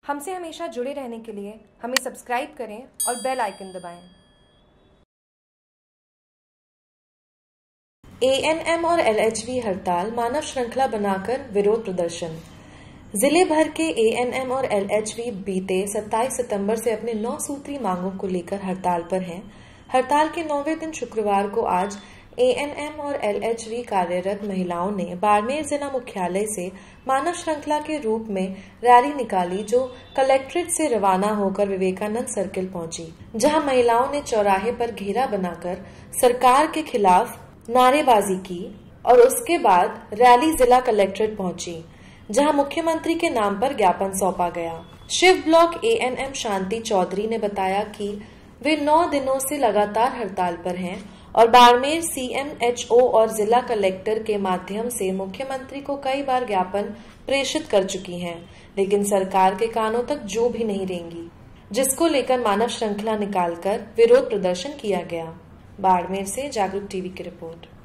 हमसे हमेशा जुड़े रहने के लिए हमें सब्सक्राइब करें और बेल आइकन दबाएं। एएनएम और एलएचवी हड़ताल, मानव श्रृंखला बनाकर विरोध प्रदर्शन। जिले भर के एएनएम और एलएचवी बीते 27 सितंबर से अपने 9 सूत्री मांगों को लेकर हड़ताल पर हैं। हड़ताल के 9वें दिन शुक्रवार को आज एएनएम और एलएचवी कार्यरत महिलाओं ने बाड़मेर जिला मुख्यालय से मानव श्रृंखला के रूप में रैली निकाली, जो कलेक्ट्रेट से रवाना होकर विवेकानंद सर्किल पहुंची, जहां महिलाओं ने चौराहे पर घेरा बनाकर सरकार के खिलाफ नारेबाजी की और उसके बाद रैली जिला कलेक्ट्रेट पहुंची, जहां मुख्यमंत्री के नाम पर ज्ञापन सौंपा गया। शिव ब्लॉक एएनएम शांति चौधरी ने बताया कि वे 9 दिनों से लगातार हड़ताल पर हैं और बाड़मेर सीएमएचओ और जिला कलेक्टर के माध्यम से मुख्यमंत्री को कई बार ज्ञापन प्रेषित कर चुकी हैं, लेकिन सरकार के कानों तक जू भी नहीं रेंगी, जिसको लेकर मानव श्रृंखला निकालकर विरोध प्रदर्शन किया गया। बाड़मेर से जागरूक टीवी की रिपोर्ट।